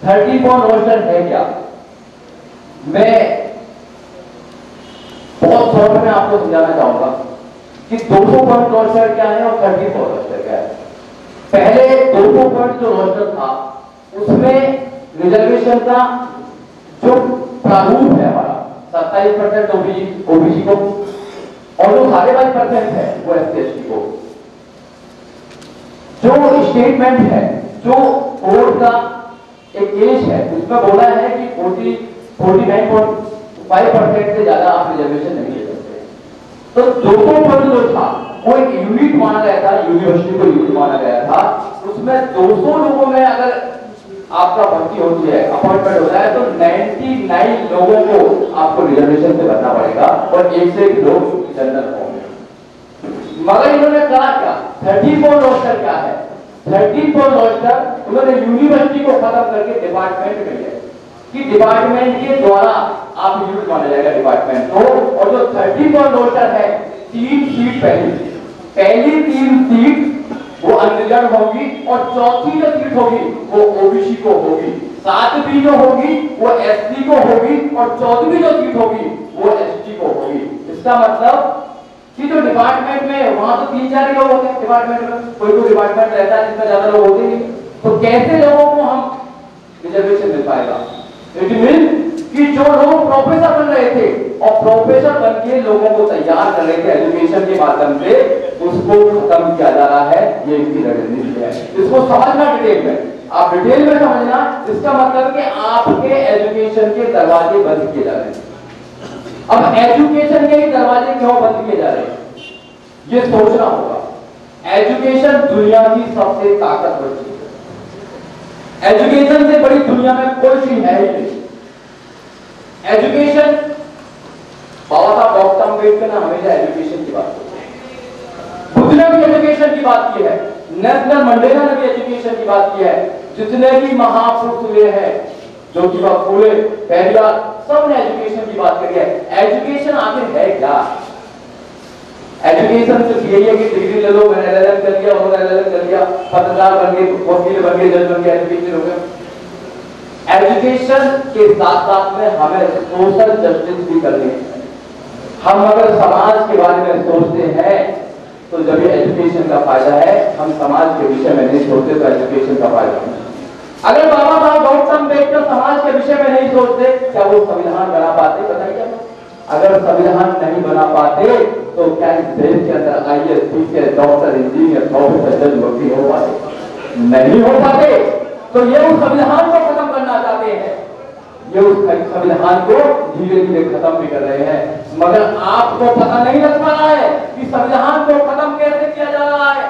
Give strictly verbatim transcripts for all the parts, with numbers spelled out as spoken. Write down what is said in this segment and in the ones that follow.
Thirty point roster है क्या? मैं बहुत शॉर्ट में आपको समझाना चाहूंगा कि दो सौ पॉइंट रोस्टर क्या है और थर्टी पॉइंट रोस्टर क्या है। पहले दो सौ पॉइंट जो रोस्टर था उसमें रिजर्वेशन का जो प्रारूप है हमारा सत्ताईस परसेंट ओबीसी ओबीसी को और जो साढ़े बाईस परसेंट है वो एस सी एस टी को। जो स्टेटमेंट है, जो कोर्ट का एक केस है, उसमें बोला है कि forty forty nine point five percent से ज्यादा आप रिजर्वेशन नहीं ले सकते। तो दो सौ पॉइंट जो था वो एक यूनिट माना गया था, यूनिवर्सिटी को यूनिट माना गया था। उसमें दो सौ लोगों में अगर आपका भर्ती होती है, अपॉइंटमेंट होता है, तो निन्यानवे लोगों को आपको रिजर्वेशन से भरना पड़ेगा और एक से एक लोग जनरल होंगे। मगर इन्होंने कहा क्या? थर्टी फोर रोस्टर क्या है? थर्टी फोर रोस्टर उन्होंने यूनिवर्सिटी को खत्म करके डिपार्टमेंट में लिया कि डिपार्टमेंट के द्वारा आप यूनिट माना जाएगा डिपार्टमेंट को। और जो थर्टी फोर रोस्टर है, तीन सीट पहली पहली तीन सीट वो अनरिजर्व होगी और चौथी जो सीट होगी वो ओबीसी को होगी, सातवीं जो होगी वो एससी को होगी और चौदहवीं जो सीट होगी वो एसटी को होगी। इसका मतलब कि जो डिपार्टमेंट में वहां तो तीन चार लोग होते हैं डिपार्टमेंट में, कोई कोई डिपार्टमेंट रहता है जिसमें ज्यादा लोग होते नहीं, तो कैसे लोगों को हम रिजर्वेशन मिल पाएगा? इट मीन कि जो लोग प्रोफेसर बन रहे थे और प्रोफेसर बन के लोगों को तैयार कर रहे थे एजुकेशन के माध्यम से, उसको खत्म किया जा रहा है। ये इसकी रणनीति है, इसको समझना डिटेल में, आप डिटेल में समझना। इसका मतलब कि आपके एजुकेशन के दरवाजे बंद किए जा रहे हैं। अब एजुकेशन के दरवाजे क्यों बंद किए जा रहे हैं ये सोचना होगा। एजुकेशन दुनिया की सबसे ताकतवर चीज है, एजुकेशन से बड़ी दुनिया में कोई चीज है ही नहीं। एजुकेशन, बाबा साहब डॉक्टर अम्बेडकर ने हमेशा एजुकेशन की बात की, बुद्ध ने भी एजुकेशन की बात की है, नेल्सन मंडेला ने भी एजुकेशन की बात की है, जितने भी महापुरुष हुए हैं, ज्योतिबा फूले, पेरियार, सब ने एजुकेशन की बात करी है। एजुकेशन आखिर है क्या? एजुकेशन सिर्फ यही है कि डिग्री ले लो, मैंने एल एल एम कर लिया, उन्होंने एल एल एम कर लिया, पत्रकार बन गए, वकील बन गए, जज बन गए, एजुकेशन हो गया। एजुकेशन के साथ साथ में हमें सोशल जस्टिस भी करनी है। हम अगर समाज के बारे में सोचते हैं तो जब ये एजुकेशन का फायदा है, हम समाज के विषय में नहीं सोचते तो एजुकेशन का फायदा नहीं। अगर बाबा साहब डॉक्टर अम्बेडकर समाज के विषय में नहीं सोचते, क्या वो संविधान बना पाते? बताइए। अगर संविधान नहीं बना पाते तो क्या इस देश के अंदर I A S, P C S, doctor, engineer, professor, जज, वकील हो पाते? नहीं हो पाते। तो ये उस संविधान को खत्म करना चाहते हैं, ये उस संविधान को धीरे धीरे खत्म भी कर रहे हैं। मगर आपको पता नहीं लग पा रहा है कि संविधान को खत्म कैसे किया जा रहा है।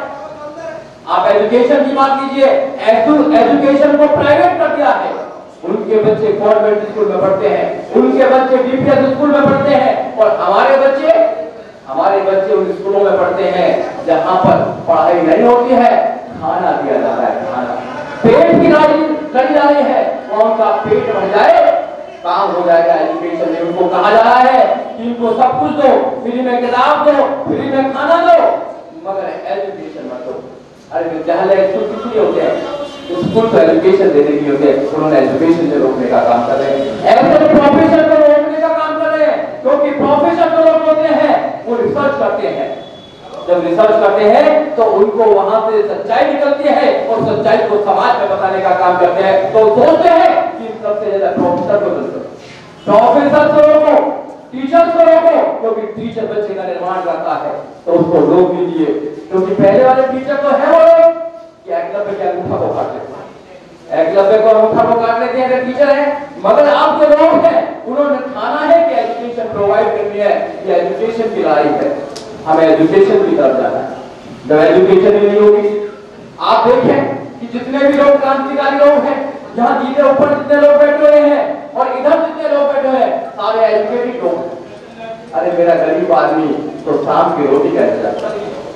आप एजुकेशन की बात कीजिए, एजुकेशन को प्राइवेट कर दिया है। उनके बच्चे गवर्नमेंट स्कूल में पढ़ते हैं, उनके बच्चे डी पी एस स्कूल में पढ़ते हैं और हमारे बच्चे हमारे बच्चे उन स्कूलों में पढ़ते हैं जहां पर पढ़ाई नहीं होती है, खाना दिया जाता है। खाना, पेट की लड़ी लड़ी जा रही है, कौन का पेट भर जाए काम हो जाएगा। एजुकेशन में उनको कहा जा रहा है कि इनको सब कुछ दो, फ्री में किताब दो, फ्री में खाना दो, मगर एजुकेशन मत दो। अरे विद्यालय स्कूल किस लिए होते हैं? स्कूल तो एजुकेशन देने की होते हैं, उन्होंने एजुकेशन से रोकने का काम कर रहे हैं। ऐसे प्रोफेसर को रोकने का काम कर रहे हैं, क्योंकि प्रोफेसर जो लोग होते हैं वो रिसर्च करते हैं। जब रिसर्च करते हैं तो उनको वहां से सच्चाई निकलती है और सच्चाई को समाज में बताने का काम करते हैं। तो सोचते हैं कि सबसे ज्यादा प्रोफेसर को प्रोफेसर को रोको, टीचर को रोको, क्योंकि टीचर बच्चे का निर्माण करता है, तो उसको रोक दीजिए। क्योंकि पहले वाले टीचर तो है वो लोग कि एकलव्य के अंगूठा को काट लेते हैं, एकलव्य को अंगूठा को काट लेते हैं अगर टीचर है। मगर आप जो लोग हैं उन्होंने ठाना है कि एजुकेशन प्रोवाइड करनी है, ये एजुकेशन की लड़ाई है, हमें एजुकेशन की तरफ जाना है। जब एजुकेशन ही नहीं होगी, आप देखें कि जितने भी लोग क्रांतिकारी लोग हैं, यहाँ जीते ऊपर जितने लोग बैठे हुए हैं और इधर जितने लोग बैठे हुए हैं, सारे एजुकेटेड लोग हैं। अरे मेरा गरीब आदमी तो शाम की रोटी का इंतजार,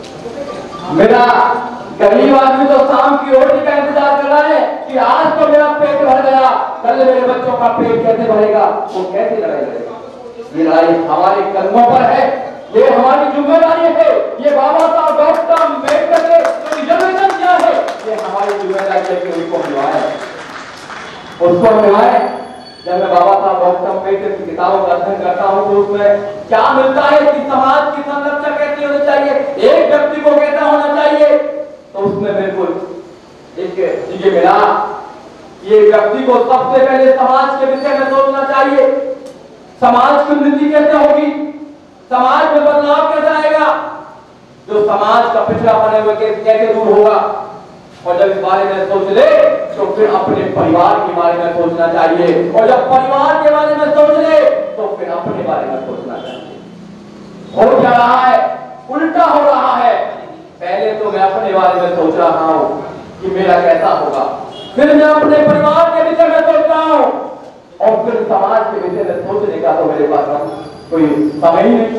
मेरा गरीब आदमी तो शाम की रोटी का इंतजार कर रहा है कि आज तो मेरा पेट भर गया, कल मेरे बच्चों का पेट कैसे भरेगा, वो कैसे लड़ाई लड़ेगा। ये लड़ाई हमारे कदमों पर है, ये हमारी जिम्मेदारी है। ये बाबा साहब डॉक्टर अम्बेडकर के रिजर्वेशन क्या है, ये हमारी जिम्मेदारी है कि उनको निभाएं। उसको निभाए। जब मैं बाबा साहब डॉक्टर अम्बेडकर की किताबों का अध्ययन करता हूँ तो उसमें क्या मिलता है कि समाज की संरक्षा कैसी होनी चाहिए, एक व्यक्ति को कैसा होना चाहिए, तो उसमें बिल्कुल एक चीजें मिला। ये व्यक्ति को सबसे पहले समाज के विषय में सोचना चाहिए, समाज की उन्नति कैसे होगी, समाज में बदलाव कैसे आएगा, जो समाज का पिछड़ापन है वो कैसे दूर होगा। और जब इस बारे में सोच ले तो फिर अपने परिवार के बारे में सोचना चाहिए, और जब परिवार के बारे में सोच ले तो फिर अपने बारे में सोचना चाहिए। हो क्या रहा है, उल्टा हो रहा है। पहले तो मैं अपने बारे में सोच रहा हूं कि मेरा कैसा होगा, फिर मैं अपने परिवार के विषय में सोच रहा हूं, और फिर समाज के विषय में सोचने का तो मेरे पास कोई समय ही नहीं।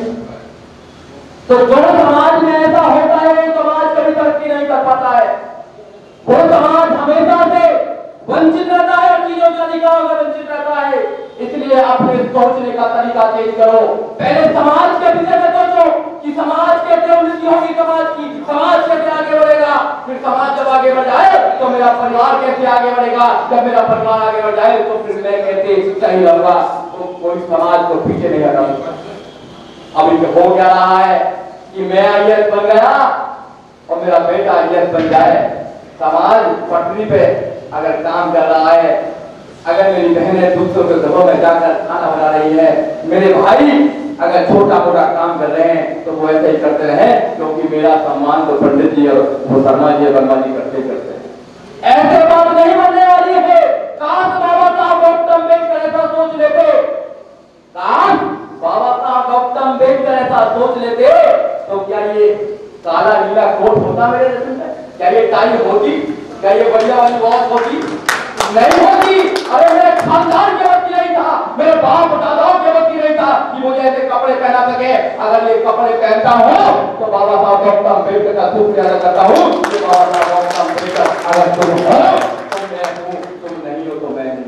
तो जो समाज में ऐसा होता है वो समाज कभी तरक्की नहीं कर पाता है। वो समाज हमेशा से वंचित रहता है, चीजों के अधिकार से वंचित रहता है। इसलिए अपने सोचने का तरीका चेंज करो। पहले समाज के विषय में सोचो कि समाज कैसे उन्नति होगी, समाज की समाज कैसे आगे बढ़ेगा। फिर समाज जब आगे बढ़ जाए तो मेरा परिवार कैसे आगे बढ़ेगा, जब मेरा परिवार आगे बढ़ जाए तो फिर मैं कैसे सही रहूंगा, तो कोई समाज को पीछे नहीं हटाऊंगा। अभी हो क्या रहा है कि मैं आई ए एस बन गया और मेरा बेटा आई ए एस बन जाए, समाज पटरी पे अगर काम कर रहा है, अगर मेरी बहनें दूसरों के घरों में जाकर खाना बना रही है, मेरे भाई अगर छोटा मोटा काम कर रहे हैं तो वो ऐसे ही करते रहे, क्योंकि मेरा सम्मान तो पंडित जी और वो शर्मा जी वर्मा जी करते करते हैं। ऐसे बात नहीं बनने वाली है। काश बाबा साहब डॉक्टर अम्बेडकर ऐसा सोच लेते, काश बाबा साहब डॉक्टर अम्बेडकर ऐसा सोच लेते तो क्या ये काला नीला कोट होता मेरे जैसे में? क्या ये टाई होती? क्या ये बढ़िया वाली वॉच होती? नहीं होती। अरे मेरे खानदान के वक्त नहीं था, मेरे बाप दादाओं के वक्त नहीं था कि मुझे ऐसे कपड़े पहना सके। अगर ये कपड़े पहनता हूँ तो बाबा साहब डॉक्टर अम्बेडकर का शुक्रिया अदा करता हूँ कि बाबा साहब डॉक्टर अम्बेडकर अगर तुम हो तो मैं हूँ, तुम नहीं हो तो मैं नहीं।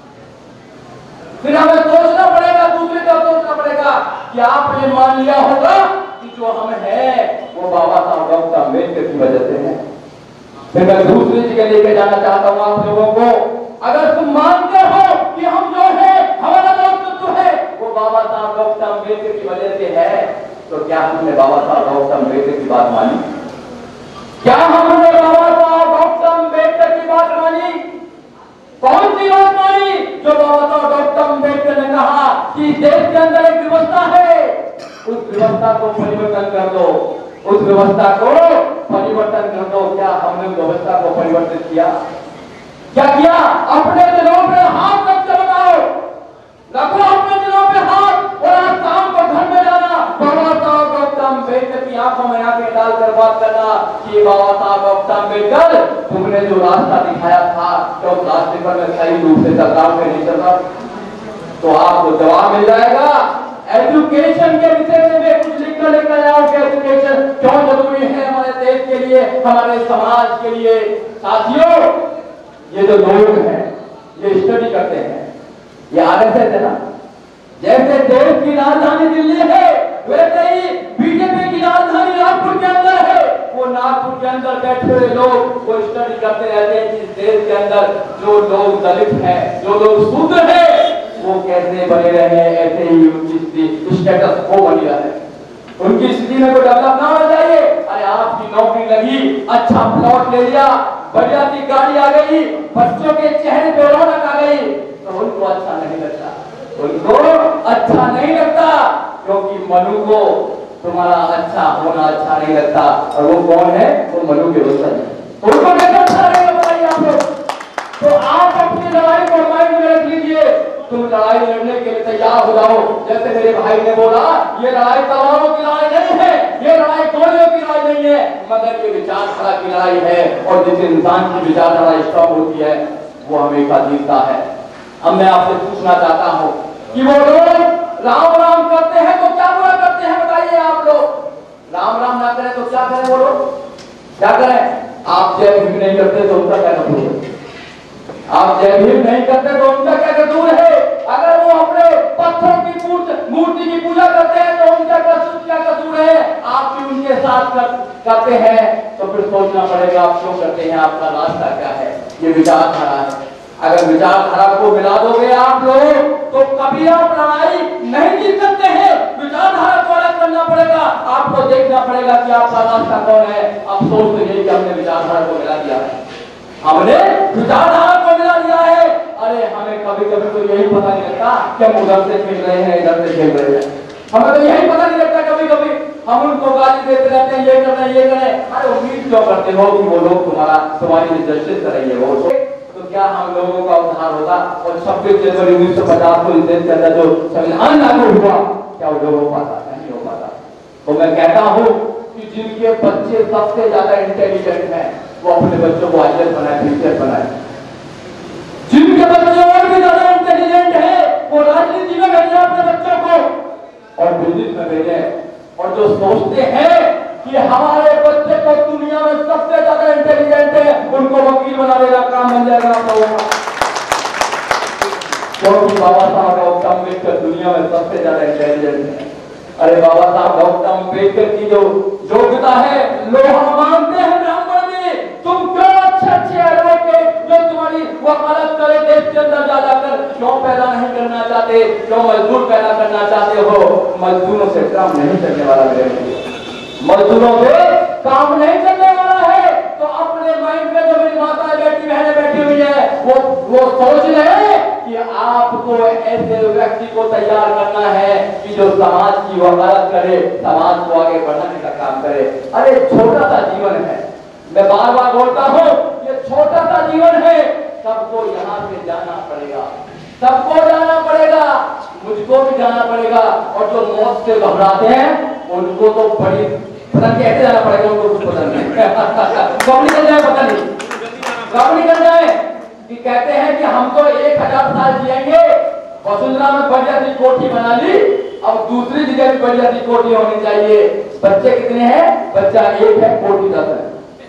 फिर हमें सोचना पड़ेगा, दूसरे का सोचना पड़ेगा कि आपने मान लिया होगा कि जो हम हैं वो बाबा साहब डॉक्टर अम्बेडकर की वजह से है। फिर मैं दूसरी जगह लेके जाना चाहता हूँ आप लोगों को। अगर तुम मानते हो कि हम जो है हमारा जो अस्तित्व है वो बाबा साहब डॉक्टर अम्बेडकर की वजह से है, तो क्या हमने बाबा साहब डॉक्टर अम्बेडकर की बात मानी? क्या हमने बाबा साहब डॉक्टर अम्बेडकर की बात मानी? कौन सी बात मानी? जो बाबा साहब डॉक्टर अम्बेडकर ने कहा कि देश के अंदर एक व्यवस्था है, उस व्यवस्था को परिवर्तन कर दो, उस व्यवस्था को परिवर्तन कर दो। क्या हमने व्यवस्था को परिवर्तित किया? क्या किया? अपने दिलों पे हाथ रख के बताओ, रखो अपने दिलों पे हाथ, और आज शाम को घर में जाना, बाबा साहब डॉक्टर अम्बेडकर की आंखों में आंखें डालकर बात करना कि बाबा साहब डॉक्टर अम्बेडकर तुमने जो रास्ता दिखाया था तो उस रास्ते पर मैं सही रूप से चल रहा हूं, नहीं चल रहा, तो आपको जवाब मिल जाएगा। एजुकेशन के विषय में मैं कुछ लिखकर लेकर आया हूं कि एजुकेशन क्यों जरूरी है हमारे देश के लिए, हमारे समाज के लिए। साथियों, ये जो लोग हैं ये स्टडी करते हैं, ये आर एस एस है ना, जैसे देश की राजधानी दिल्ली है वैसे ही बीजेपी की राजधानी नागपुर के अंदर है। वो नागपुर के अंदर बैठे हुए लोग वो स्टडी करते रहते हैं कि इस देश के अंदर जो लोग दलित हैं, जो लोग शूद्र हैं, वो कैसे बने रहे, ऐसे ही उनकी स्टेटस को बनी रहे, उनकी स्थिति में कोई डेवलप ना हो जाए। अरे आपकी नौकरी लगी, अच्छा प्लॉट ले लिया, बढ़िया सी गाड़ी आ गई, बच्चों के चेहरे पे रौनक आ गई, तो उनको अच्छा नहीं लगता, उनको अच्छा नहीं लगता, क्योंकि मनु को तुम्हारा अच्छा होना अच्छा नहीं लगता। और वो कौन है? वो मनु के दोस्त है, उनको कैसे अच्छा लगेगा बताइए आप लोग। तो आप अपनी लड़ाई को माइंड में रख लीजिए, तुम लड़ाई लड़ने के लिए तैयार हो जाओ। जैसे मेरे भाई ने बोला, ये लड़ाई तलवारों की लड़ाई नहीं है, ये लड़ाई गोलियों की लड़ाई नहीं है, मगर ये विचारधारा की लड़ाई है। और जिस इंसान की विचारधारा स्ट्रांग होती है वो हमेशा जीतता है। अब मैं आपसे पूछना चाहता हूँ कि वो लोग राम राम करते हैं तो क्या बुरा करते हैं बताइए आप लोग। राम राम ना करें तो क्या करें वो लोग, क्या करें? आप जय भीम नहीं करते तो उनका क्या कसूर है? आप जय भीम नहीं करते तो उनका क्या कसूर है? अगर वो अपने पत्थरों की मूर्ति की पूजा करते हैं तो उनका क्या कसूर है? आप भी उनके साथ कर, करते हैं तो फिर सोचना पड़ेगा आप क्यों करते हैं, आपका रास्ता क्या है, ये विचारधारा है। अगर विचारधारा को मिला दोगे आप लोग तो कभी आप लड़ाई नहीं जीत सकते हैं। विचारधारा को अलग करना पड़ेगा, आपको देखना पड़ेगा कि आपका रास्ता कौन है। अफसोस तो यही कि हमने विचारधारा को मिला दिया है, हमने विचारधारा को मिला दिया है। अरे हमें कभी कभी तो यही पता नहीं लगता कि हम उधर से खेल रहे हैं इधर से खेल रहे हैं, हमें तो यही पता नहीं लगता। कभी कभी हम उनको गाली देते रहते हैं, ये कर रहे हैं ये कर रहे हैं। अरे उम्मीद क्यों करते हो कि वो लोग तुम्हारा तुम्हारी जस्टिस करेंगे? वो तो क्या हम लोगों का उद्धार होगा? और छब्बीस जनवरी उन्नीस सौ पचास को इस देश के अंदर जो संविधान लागू हुआ, क्या वो लोग हो पाता? नहीं हो पाता। तो मैं कहता हूँ कि जिनके बच्चे सबसे ज्यादा इंटेलिजेंट हैं वो अपने बच्चों को आईएएस बनाए, टीचर बनाए। जिनके बच्चे और भी ज्यादा इंटेलिजेंट है वो राजनीति में भेजे अपने बच्चों को और बिजनेस में भेजे। और जो सोचते हैं कि हमारे बच्चे को दुनिया में सबसे ज्यादा इंटेलिजेंट है, उनको वकील बना देगा, काम बन जाएगा आप लोगों का। क्योंकि बाबा साहब डॉक्टर अम्बेडकर दुनिया में सबसे ज्यादा इंटेलिजेंट है। अरे बाबा साहब डॉक्टर अम्बेडकर की जो योग्यता है, लोहा मांगते हैं ब्राह्मण में, तुम क्यों अच्छे अच्छे एडवोकेट जो तुम्हारी वकालत करे देश के अंदर जा जाकर क्यों पैदा नहीं करना चाहते, क्यों मजदूर पैदा करना चाहते हो? मजदूरों से काम नहीं चलने वाला मेरे लिए, मजदूरों से काम नहीं चलने वाला है। तो अपने माइंड में जो मेरी माता बेटी बहनें बैठी हुई है वो वो सोच रहे कि आपको ऐसे व्यक्ति को तैयार करना है कि जो समाज की वकालत करे, समाज को आगे बढ़ाने का काम करे। अरे छोटा सा जीवन है, मैं बार बार बोलता हूँ ये छोटा सा जीवन है, सबको यहाँ से जाना पड़ेगा, सबको जाना पड़ेगा, मुझको भी जाना पड़ेगा। और जो मौत से घबराते हैं उनको तो बड़ी पता कैसे जाना पड़ेगा, उनको कुछ पता नहीं कब निकल जाए पता नहीं कब निकल जाए। कि कहते हैं कि हम तो एक हजार साल जिएंगे, वसुंधरा में बढ़िया सी कोठी बना ली, अब दूसरी जगह भी बढ़िया सी कोठी होनी चाहिए। बच्चे कितने हैं? बच्चा एक है, कोठी दस है,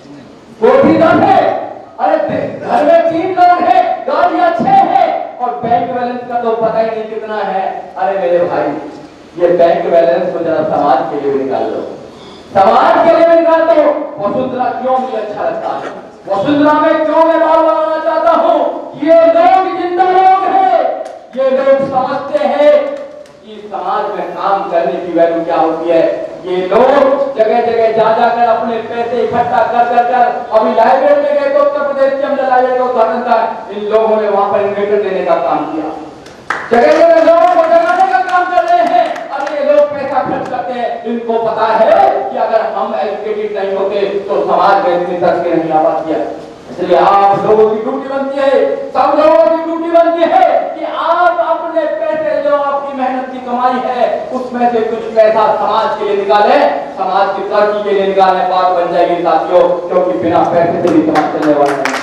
कोठी दस है। अरे घर में तीन लोग हैं, गाड़ियां छह है और बैंक बैलेंस का तो पता ही नहीं कितना है। अरे मेरे भाई ये बैंक बैलेंस को जरा समाज के लिए निकाल लो, समाज के लिए निकाल दो। वसुंधरा क्यों मुझे अच्छा लगता है, वसुंधरा में क्यों मैं बार बनाना चाहता हूँ? ये लोग जिंदा लोग हैं, ये लोग समझते हैं कि समाज में काम करने की वैल्यू क्या होती है। ये लोग जगह जगह जा जाकर अपने पैसे इकट्ठा कर कर कर अभी लाइब्रेरी में गए तो उत्तर प्रदेश के अंदर लाइब्रेरी का उदाहरण था, इन लोगों ने वहां पर इन्वेटर देने का काम किया, जगह जगह लोगों को जगाने का काम कर रहे हैं। अरे ये लोग पैसा खर्च करते हैं, इनको पता है कि अगर हम एजुकेटेड नहीं होते तो समाज में इतनी तरक्की नहीं आ पाती है। इसलिए आप लोगों की ड्यूटी बनती है, सब लोगों की ड्यूटी बनती है कि आप अपने पैसे जो आपकी मेहनत की कमाई है उसमें से कुछ पैसा समाज के लिए निकालें, समाज की तरक्की के लिए निकालें। बात बन जाएगी साथियों, क्योंकि बिना पैसे से भी समाज चलने वाला नहीं।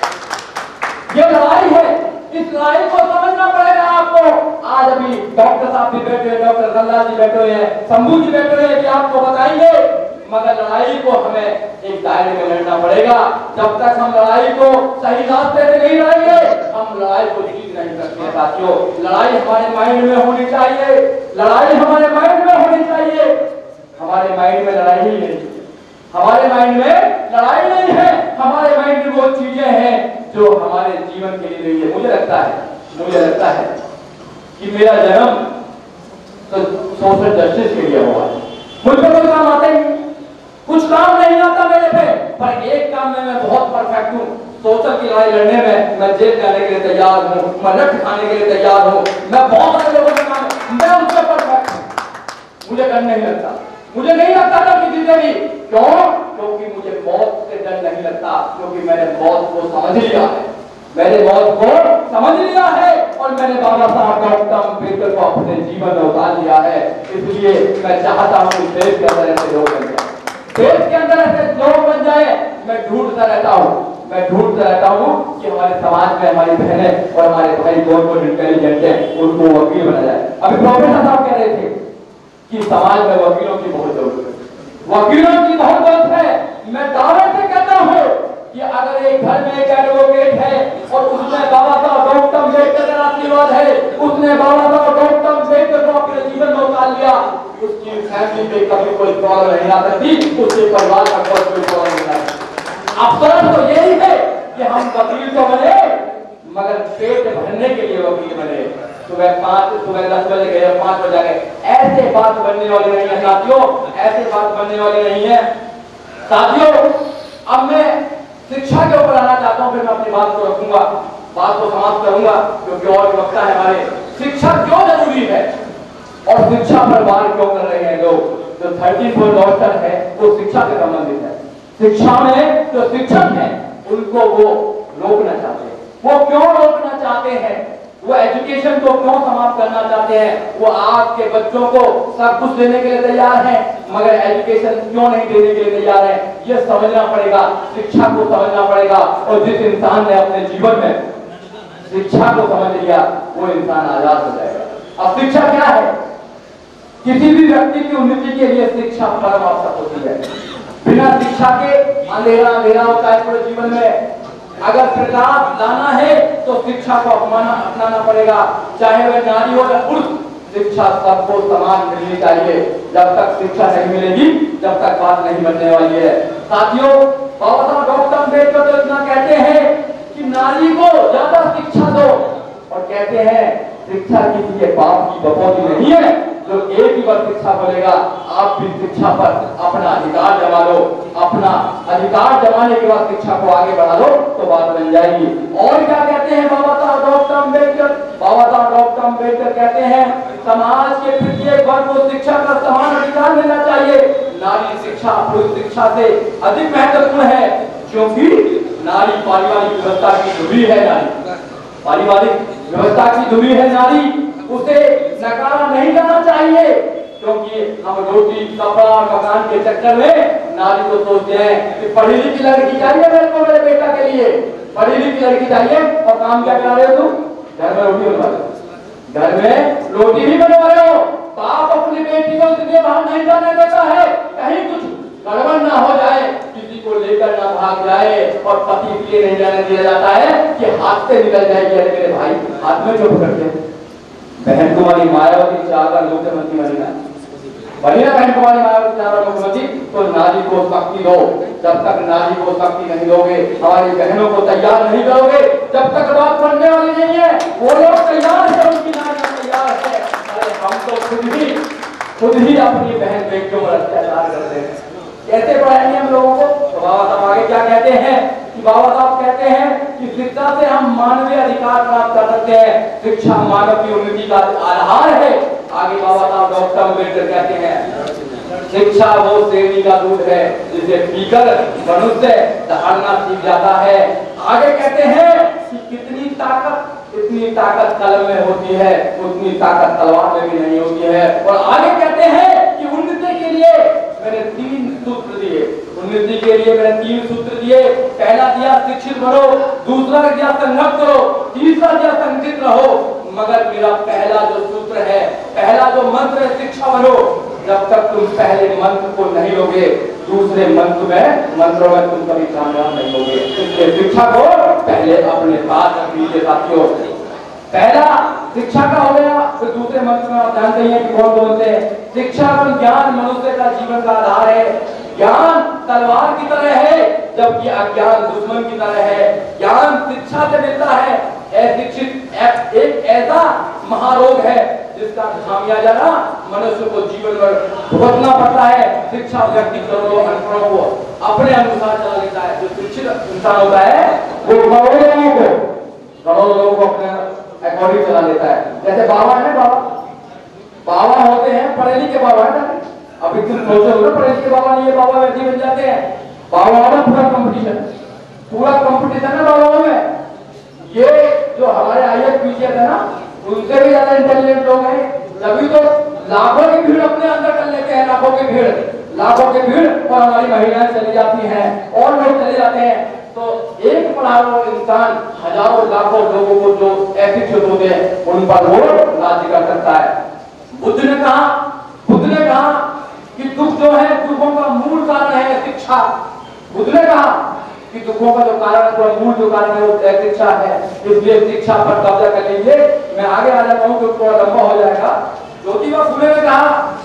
ये लड़ाई है, इस लड़ाई को समझना पड़ेगा आपको। आज अभी डॉक्टर साहब भी बैठे हैं, डॉक्टर गल्ला जी बैठे हुए हैं, शंभू जी बैठे हुए हैं कि आपको बताएंगे, मगर लड़ाई को हमें एक दायरे में लड़ना पड़ेगा। जब तक हम लड़ाई को सही रास्ते से नहीं लड़ेंगे हम लड़ाई को जीत नहीं सकते हैं साथियों। लड़ाई हमारे माइंड में होनी चाहिए, लड़ाई हमारे माइंड में होनी चाहिए। हमारे माइंड में लड़ाई ही नहीं, हमारे माइंड में लड़ाई नहीं है, हमारे माइंड में वो चीजें हैं जो हमारे जीवन के लिए नहीं है। मुझे लगता है मुझे लगता है कि मेरा जन्म तो सोशल जस्टिस के लिए हुआ है। मुझे कोई काम आता ही नहीं, कुछ काम नहीं आता मेरे पे, पर एक काम में मैं बहुत परफेक्ट हूँ। सोशल की लड़ाई लड़ने में मैं जेल जाने के लिए तैयार हूँ, मैं रट खाने के लिए तैयार हूँ, मैं बहुत सारे लोगों के काम मैं उससे परफेक्ट हूँ। मुझे डर नहीं लगता, मुझे नहीं लगता था किसी से भी। क्यों? क्योंकि मुझे मौत से डर नहीं लगता, क्योंकि मैंने मौत को समझ लिया है, मैंने मौत को समझ लिया है और मैंने बाबा साहब डॉक्टर अम्बेडकर को अपने जीवन में उतार लिया है। इसलिए मैं चाहता हूँ कि देश के अंदर ऐसे लोग बन जाए, देश के अंदर ऐसे लोग बन जाए। मैं ढूंढता रहता हूँ मैं ढूंढता रहता हूँ कि हमारे समाज में हमारी बहनें और हमारे भाई कौन कौन इंटेलिजेंट है, उनको वकील बना जाए। अभी प्रोफेसर साहब कह रहे थे कि समाज में वकीलों की बहुत जरूरत है, वकीलों की बहुत जरूरत है। मैं दावे से कहता हूँ कि अगर एक घर में एक एडवोकेट है और उसने बाबा साहब डॉक्टर अम्बेडकर का आशीर्वाद है, उसने बाबा साहब डॉक्टर अम्बेडकर को अपने जीवन में उतार लिया, उसकी फैमिली में कभी कोई प्रॉब्लम नहीं आ सकती, उसके परिवार का कोई प्रॉब्लम नहीं आ सकती। अफसर तो यही है कि हम वकील तो बने मगर पेट भरने के लिए वकील बने। सुबह पाँच सुबह दस बजे गए, पाँच बजे गए, ऐसे बात बनने वाली नहीं है साथियों, ऐसे बात बनने वाली नहीं है साथियों। अब मैं शिक्षा के ऊपर आना चाहता हूँ, फिर मैं अपनी बात को रखूंगा, बात को समाप्त करूंगा, क्योंकि और वक्ता है हमारे। शिक्षा क्यों जरूरी है और शिक्षा पर बात क्यों कर रहे हैं लोग? जो थर्टी फोर डॉक्टर है वो शिक्षा से संबंधित है। शिक्षा में जो शिक्षक है उनको वो रोकना चाहते हैं। वो क्यों रोकना चाहते हैं? वो एजुकेशन को क्यों समाप्त करना चाहते हैं? वो आज के बच्चों को सब कुछ देने के लिए तैयार है, मगर एजुकेशन क्यों नहीं देने के लिए तैयार है? ये समझना पड़ेगा, शिक्षा को समझना पड़ेगा। और जिस इंसान ने अपने जीवन में शिक्षा को समझ लिया वो इंसान आजाद हो जाएगा। अब शिक्षा क्या है? किसी भी व्यक्ति की उन्नति के लिए शिक्षा परम आवश्यक होती है। बिना शिक्षा के अंधेरा अंधेरा होता है पूरे जीवन में। अगर प्रकाश लाना है तो शिक्षा को अपनाना अपनाना पड़ेगा, चाहे वह नारी हो या पुरुष। शिक्षा सबको समान मिलनी चाहिए। जब तक शिक्षा नहीं मिलेगी जब तक बात नहीं बनने वाली है साथियों। बाबा साहब डॉक्टर अम्बेडकर तो इतना कहते हैं कि नारी को ज्यादा शिक्षा दो, और कहते हैं शिक्षा किसी के बाप की बपौती नहीं है। जो एक ही बार शिक्षा बोलेगा, आप भी शिक्षा पर अपना अधिकार जमा लो, अपना अधिकार जमाने के बाद शिक्षा को आगे बढ़ा लो तो बात बन जाएगी। और क्या कहते हैं बाबा साहब डॉक्टर अम्बेडकर? बाबा साहब डॉक्टर अम्बेडकर कहते हैं समाज के प्रत्येक वर्ग को शिक्षा का समान अधिकार मिलना चाहिए। नारी शिक्षा पुरुष शिक्षा से अधिक महत्वपूर्ण है, क्योंकि नारी पारिवारिक व्यवस्था की धुरी है। नारी पारिवारिक व्यवस्था की धुरी है नारी, उसे नकारा नहीं जाना चाहिए। क्योंकि हम रोटी कपड़ा मकान के चक्कर में नारी को सोचते हैं कि पढ़ी लिखी लड़की चाहिए मेरे को, मेरे बेटा के लिए पढ़ी लिखी लड़की चाहिए, और काम क्या कर रहे हो तुम? घर में रोटी बनवा रहे हो, घर में रोटी भी बनवा रहे हो। बाप अपनी बेटी को इसलिए बाहर नहीं जाने देता है, कहीं कुछ गड़बड़ ना हो जाए, किसी को लेकर ना भाग जाए, और पति इसलिए नहीं जाने दिया जाता है कि हाथ से निकल जाएगी। अरे मेरे भाई हाथ में क्यों पकड़ते हैं? बहन कुमारी मायावती चार बार मुख्यमंत्री बनी ना बनी ना बहन कुमारी मायावती चार बार मुख्यमंत्री। तो नारी को शक्ति दो। जब तक नारी को शक्ति नहीं दोगे, हमारी बहनों को तैयार नहीं करोगे, जब तक बात बनने वाली नहीं है। वो लोग तैयार है, उनकी नारियां तैयार है। अरे हम तो खुद ही खुद ही अपनी बहन बेटियों पर अत्याचार करते हैं। कैसे पढ़ाएंगे हम लोगों को? तो बाबा साहब आगे क्या कहते हैं कि बाबा साहब कहते हैं कि शिक्षा से हम मानवीय अधिकार प्राप्त कर सकते हैं। शिक्षा मानव की उन्नति का आधार है। आगे बाबा साहब डॉक्टर अम्बेडकर कहते हैं शिक्षा वो श्रेणी का दूध है जिसे पीकर मनुष्य दहाड़ना सीख जाता है। आगे कहते हैं कि कितनी ताकत इतनी ताकत कलम में होती है, उतनी ताकत तलवार में भी नहीं होती है। और आगे कहते हैं कि उन्नति के लिए मैंने तीन सूत्र दिए, उन्नति के लिए मैंने तीन सूत्र दिए। पहला दिया शिक्षित बनो, दूसरा दिया संघर्ष करो, तीसरा दिया संगठित रहो। मगर मेरा पहला जो सूत्र है, पहला जो मंत्र है शिक्षा बनो, जब तक तुम पहले मंत्र को नहीं लोगे दूसरे मंत्र में मंत्रों में तुम कभी कामयाब नहीं होगे। इसलिए शिक्षा को पहले अपने पास रखिए साथियों। पहला शिक्षा का हो गया, फिर दूसरे मंत्र में आप जानते हैं कि कौन कौन से? शिक्षा और ज्ञान मनुष्य का जीवन का आधार है। ज्ञान तलवार की तरह है, जबकि अज्ञान दुश्मन की तरह है। ज्ञान शिक्षा से मिलता है। अशिक्षित एक ऐसा महारोग है जिसका खामियाजा ना मनुष्य को जीवन भर भुगतना पड़ता है। शिक्षा व्यक्ति करोड़ों अनपढ़ों को अपने अनुसार चला लेता है। जो शिक्षित इंसान होता है वो करोड़ों लोगों को करोड़ों लोगों को अपने अकॉर्डिंग चला लेता है। जैसे बाबा है ना, बाबा बाबा होते हैं पढ़े लिखे बाबा है ना। अभी तुम सोचो ना पढ़े लिखे बाबा नहीं है, बाबा वैसे बन जाते हैं। बाबा वाला पूरा कंपटीशन पूरा कंपटीशन है बाबा में। ये जो हमारे I A P C C S ना, उनसे भी ज्यादा इंटेलिजेंट लोग हैं, तभी तो लाखों की भीड़ अपने अंदर कर लेते हैं। लाखों की भीड़ लाखों की भीड़ और हमारी महिलाएं चली जाती हैं और लोग चले जाते हैं। तो एक पढ़ा हुआ इंसान हजारों लाखों लोगों को जो अशिक्षित होते हैं उन पर वो राज्य कर सकता है। बुद्ध ने कहा बुद्ध ने कहा कि दुख जो है दुखों का मूल कारण है शिक्षा। बुद्ध ने कहा कि दुखों का जो कारण है, तो मूल जो कारण है वो शिक्षा है। इसलिए शिक्षा पर कब्जा कर लीजिए। मैं आगे आ जाता हूँ तो थोड़ा लंबा हो जाएगा। ज्योतिबा फुले ने कहा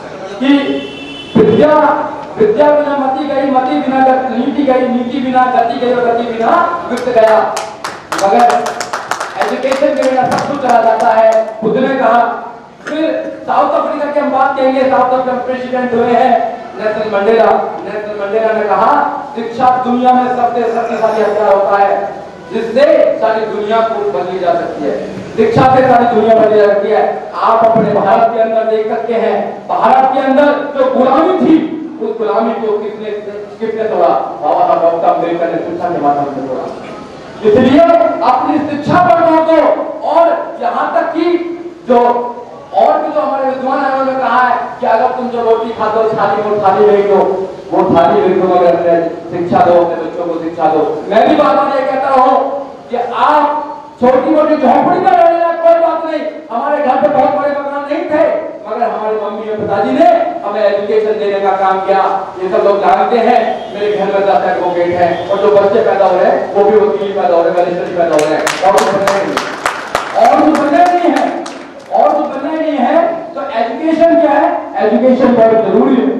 कि विद्या विद्या बिना मति गई, मति बिना नीति गई, नीति बिना गति गई और गति बिना वित्त गया। मगर एजुकेशन के बिना सब कुछ चला जाता है, बुद्ध ने कहा। फिर साउथ अफ्रीका की हम बात कहेंगे, साउथ अफ्रीका प्रेसिडेंट हुए हैं नेल्सन मंडेला। नेल्सन मंडेला ने कहा शिक्षा दुनिया में सबसे शक्तिशाली हथियार होता है जिससे सारी दुनिया को बदली जा सकती है। शिक्षा से सारी दुनिया बदली जा सकती है। आप अपने भारत के अंदर देख सकते हैं, भारत के अंदर जो गुलामी थी उस गुलामी को किसने किसने तोड़ा? बाबा साहब डॉक्टर अम्बेडकर ने शिक्षा के माध्यम से तोड़ा। इसलिए अपनी शिक्षा बढ़ाओ दो। और यहाँ तक कि जो और भी जो हमारे विद्वान हैं उन्होंने कहा है कि अगर तुम जो रोटी खाते हो थाली वो थाली नहीं दो, वो थाली नहीं दो, मगर अपने शिक्षा दो, अपने बच्चों को शिक्षा दो। मैं भी बार बार ये कहता हूँ कि आप छोटी मोटी झोपड़ी में रहने कोई बात नहीं, हमारे घर पे बहुत बड़े मकान नहीं थे, मगर हमारे मम्मी और पिताजी ने हमें एजुकेशन देने का काम किया। ये सब लोग जानते हैं। मेरे घर में दस एडवोकेट हैं और जो बच्चे पैदा हो रहे हैं वो भी वकील पैदा हो रहे हैं, मजिस्ट्रेट पैदा हो रहे हैं। और कुछ बनना नहीं, और कुछ बनना नहीं है, और कुछ बनना नहीं है। तो एजुकेशन क्या है? एजुकेशन बहुत जरूरी है।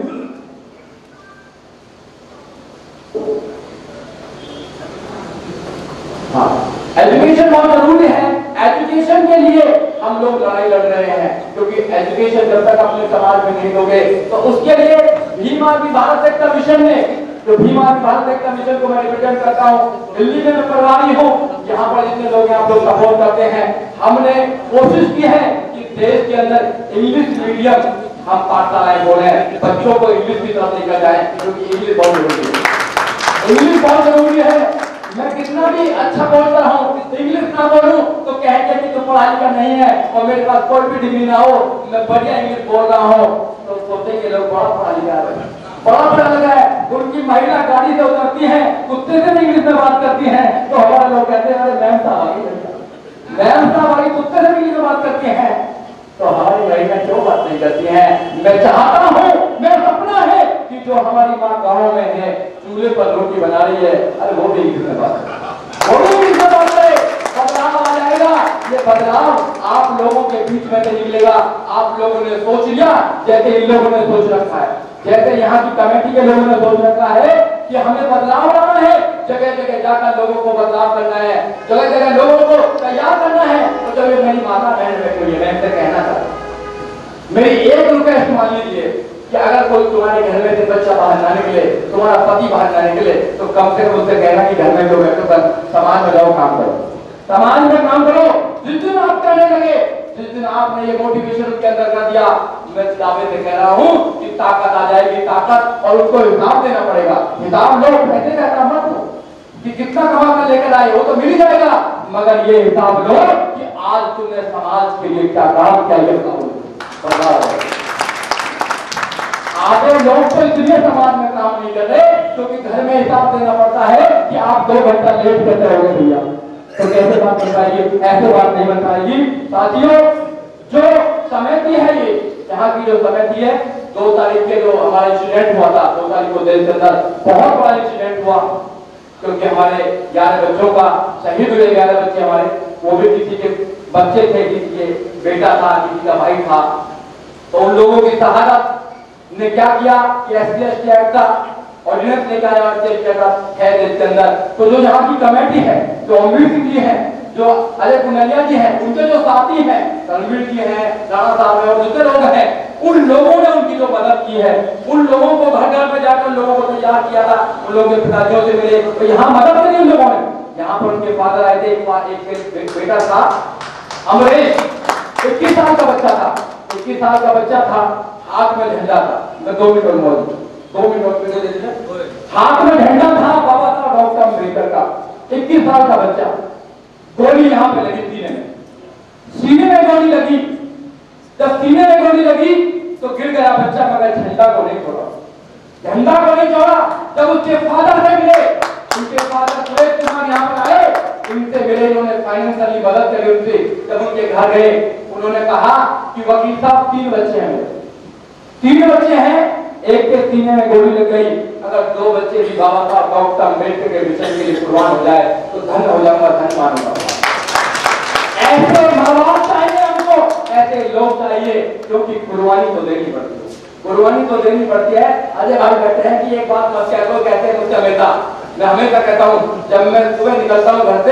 हाँ, एजुकेशन बहुत जरूरी है। एजुकेशन के लिए हम लोग लड़ाई लड़ रहे हैं, क्योंकि एजुकेशन जब तक अपने समाज में नहीं दोगे तो उसके लिए भीम आर्मी भारत एकता मिशन में, जो भीम आर्मी भारत एकता मिशन को मैं रिप्रेजेंट करता हूँ, दिल्ली में मैं प्रभारी हूँ। यहाँ पर जितने लोग आप लोग सपोर्ट करते हैं, हमने कोशिश की है कि देश के अंदर इंग्लिश मीडियम हम पाठशालाएं खोले, बच्चों को इंग्लिश की तरफ लेकर जाए, क्योंकि इंग्लिश बहुत जरूरी है। इंग्लिश बहुत जरूरी है। मैं कितना भी अच्छा बोलता हूँ, इंग्लिश ना बोलूं तो कहेंगे कि तो पढ़ाई लिखा नहीं है और मेरे पास कोई भी डिग्री ना हो, मैं बढ़िया इंग्लिश बोल रहा हूँ, तो सोचेंगे लोग बड़ा पढ़ा लिखा है, बड़ा पढ़ा लिखा है। उनकी महिला गाड़ी से उतरती है, कुत्ते से इंग्लिश में बात करती है, तो हमारे लोग कहते हैं अरे मैम साहब आ गई, मैम साहब आ गई, कुत्ते से इंग्लिश में बात करती है, तो हमारी महिला क्यों बात नहीं करती है? मैं चाहता हूँ, मेरा सपना है कि जो हमारी माँ गाँव में है, चूल्हे पर रोटी बना रही है, अरे वो भी इंग्लिश में बात करे, वो भी इंग्लिश में बात करे। बदलाव आ जाएगा। ये बदलाव आप लोगों के बीच में नहीं मिलेगा। आप लोगों ने सोच लिया जैसे इन लोगों ने सोच रखा है, जैसे यहाँ की कमेटी के लोगों ने सोच रखा है कि हमें बदलाव लाना है, जगह जगह जाकर लोगों को बदलाव करना है, जगह जगह लोगों को तैयार करना है। तो जब ये मेरी माता बहन बैठी हुई है, मैं इनसे कहना चाहता हूँ, मेरी एक रिक्वेस्ट मान लीजिए कि अगर कोई तुम्हारे घर में से बच्चा बाहर ना निकले, तुम्हारा पति बाहर ना निकले, तो कम से कम उससे कहना कि घर में जो बैठो बस समाज में जाओ, काम करो, समाज में काम करो। जिस दिन आप करने लगे, जिस दिन आपने ये मोटिवेशन उनके अंदर कर दिया, मैं दावे से कह रहा हूँ कि ताकत आ जाएगी, ताकत, और उनको हिसाब देना पड़ेगा। हिसाब लोग कहते रहता मत हो कि कितना कमा कर लेकर आए, वो तो मिल ही जाएगा, मगर ये हिसाब लो कि आज तुमने समाज के लिए क्या काम किया, ये बताओ। आधे लोग तो इसलिए समाज में काम नहीं कर रहे क्योंकि घर में हिसाब देना पड़ता है कि आप दो घंटा लेट करते रहोगे भैया, तो कैसे बात बन पाएगी? ऐसे बात नहीं बन पाएगी। साथियों, जो समिति है, ये यहाँ की जो समिति है, दो तारीख के जो हमारा इंसिडेंट हुआ था, दो तारीख को देश के अंदर बहुत बड़ा इंसिडेंट हुआ, क्योंकि हमारे ग्यारह बच्चों का शहीद हुए, ग्यारह बच्चे हमारे, वो भी किसी के बच्चे थे, किसी के बेटा था, किसी का भाई था। तो उन लोगों की शहादत ने क्या किया कि S C S T act का ऑर्डिनेंस लेकर आया है देश के अंदर। तो जो यहाँ की कमेटी है, जो अमरीश सिंह जी हैं, जो अजय कुंडलिया जी हैं, उनके जो साथी हैं, रणवीर जी हैं, राणा साहब हैं और दूसरे लोग हैं, उन लोगों ने उनकी जो मदद की है, उन लोगों को घर घर में जाकर लोगों को तैयार किया था, उन लोगों के पिताजियों से मिले, तो यहाँ मदद करी उन लोगों ने। यहाँ पर उनके फादर आए थे, एक बेटा था अमरीश, इक्कीस साल का बच्चा था, इक्कीस साल का बच्चा था, हाथ में झंडा था। मैं दो मिनट मौजूद दो मिनट में दे दीजिए। हाथ में झंडा था बाबा साहब डॉक्टर अम्बेडकर का, इक्कीस साल का बच्चा। गोली यहाँ पे लगी सीने में, सीने में गोली लगी। जब सीने में गोली लगी तो गिर गया बच्चा, मगर झंडा को नहीं छोड़ा, झंडा को नहीं छोड़ा। जब उसके फादर से मिले, उनके फादर सुरेश कुमार यहाँ पर आए, उनसे मिले, उन्होंने फाइनेंशियली मदद करी उनसे। जब उनके घर गए, उन्होंने कहा कि वकील साहब तीन बच्चे हैं, तीन बच्चे हैं, एक के सीने में गोली लग गई, अगर दो बच्चे भी बाबा साहब डॉक्टर अम्बेडकर के मिशन के लिए कुर्बान हो जाए तो धन्य हो जाऊंगा, धन्य मानूंगा। ऐसे माँ बाप चाहिए हमको, ऐसे लोग चाहिए, क्योंकि कुर्बानी तो देनी पड़ती है, कुर्बानी तो देनी पड़ती है। अजय भाई कहते हैं कि एक बात मत कह दो, कहते हैं मुझसे हमेशा, मैं हमेशा कहता हूँ, जब मैं सुबह निकलता हूँ घर से तो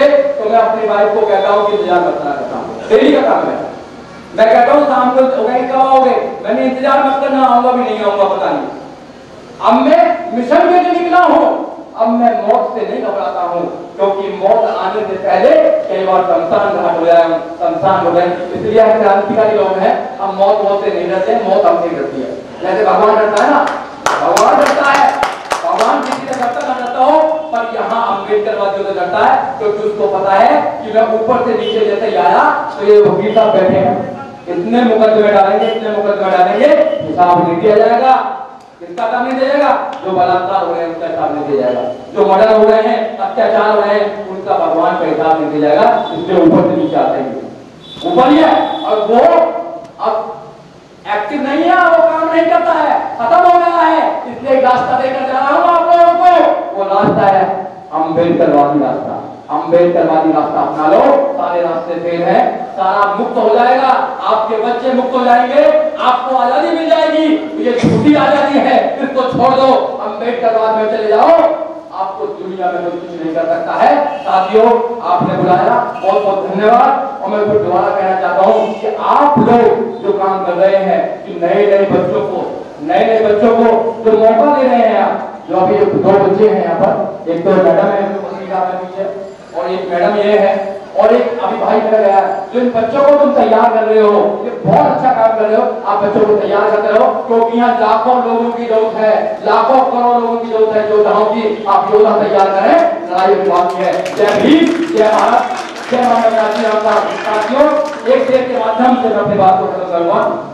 तो मैं अपनी वाइफ को कहता हूँ कि इंतजार मत करना करता हूँ, डेली का काम है। मैं कहता हूँ शाम को कब आओगे, मैंने इंतजार मत करना, आऊंगा भी नहीं आऊंगा पता नहीं। अब मैं मिशन के लिए निकला हूँ, अब मैं मौत से नहीं घबराता हूँ, क्योंकि मौत आने से पहले कई बार शमशान घाट हो जाए, शमशान हो गए, इसलिए हम क्रांतिकारी लोग हैं, हम मौत मौत से नहीं डरते, मौत हमसे डरती है। जैसे भगवान डरता है ना, भगवान डरता है, भगवान किसी से डरता ना डरता हो, पर यहाँ अम्बेडकरवादियों से डरता है, क्योंकि उसको पता है कि मैं ऊपर से नीचे जैसे ही आया तो ये वकील साहब बैठे हैं, इतने मुकदमे डालेंगे, इतने मुकदमे डालेंगे, हिसाब नहीं दिया जाएगा। किसका काम नहीं दिया जाएगा? जो बलात्कार हो रहे हैं उसका हिसाब नहीं दिया जाएगा, जो मर्डर हो रहे हैं, अत्याचार हो रहे हैं, उनका भगवान का हिसाब नहीं दिया जाएगा। इसलिए ऊपर से नीचे आते हैं, ऊपर ही है, और वो अब एक्टिव नहीं है, वो काम नहीं करता है, खत्म हो गया है। इसलिए एक रास्ता देकर जा रहा हूं आप लोगों को, वो रास्ता है अम्बेडकरवादी रास्ता। अम्बेडकरवादी रास्ता अपना लो, सारे रास्ते फेल है, सारा मुक्त हो जाएगा, आपके बच्चे मुक्त हो जाएंगे, आपको आजादी मिल जाएगी। ये झूठी आजादी है, इसको छोड़ दो, अम्बेडकरवाद में चले जाओ, आपको दुनिया में कोई कुछ नहीं कर सकता है। साथियों, आपने बुलाया, बहुत बहुत धन्यवाद। और मैं फिर दोबारा कहना चाहता हूँ कि आप लोग जो काम कर रहे हैं, कि नए नए बच्चों को नए नए बच्चों को जो मौका दे रहे हैं आप, जो अभी दो बच्चे हैं यहाँ पर, एक तो मैडम है पीछे, और एक मैडम ये है, और एक अभी भाई मेरा गया, जो इन बच्चों को तुम तैयार कर रहे हो, ये बहुत अच्छा काम कर रहे हो, आप बच्चों को तैयार करते रहो, क्योंकि यहाँ लाखों लोगों की जरूरत है, लाखों करोड़ों लोगों की जरूरत है योद्धाओं की। आप योद्धा तैयार करें, लड़ाई की बात है। जय भीम, जय भारत, जय मानव जाति। साथियों, एक शेर के माध्यम से मैं अपनी बात को खत्म करूंगा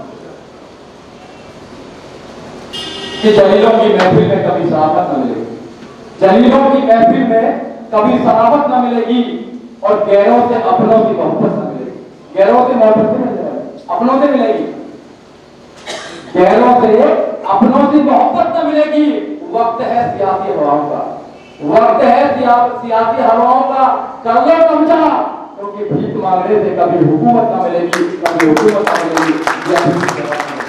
कि जलीलों की महफिल में कभी शराफत न मिलेगी, जलीलों की महफिल में कभी शराफत न मिलेगी, और गैरों से अपनों की मोहब्बत न मिलेगी। गैरों से मोहब्बत नहीं मिलेगी, अपनों से मिलेगी। गैरों से अपनों से मोहब्बत न मिलेगी। वक्त है सियासी हवाओं का, वक्त है सियासी हवाओं का, कर लो कब्जा, क्योंकि भीख मांगने से कभी हुकूमत न मिलेगी, कभी हुकूमत न मिलेगी।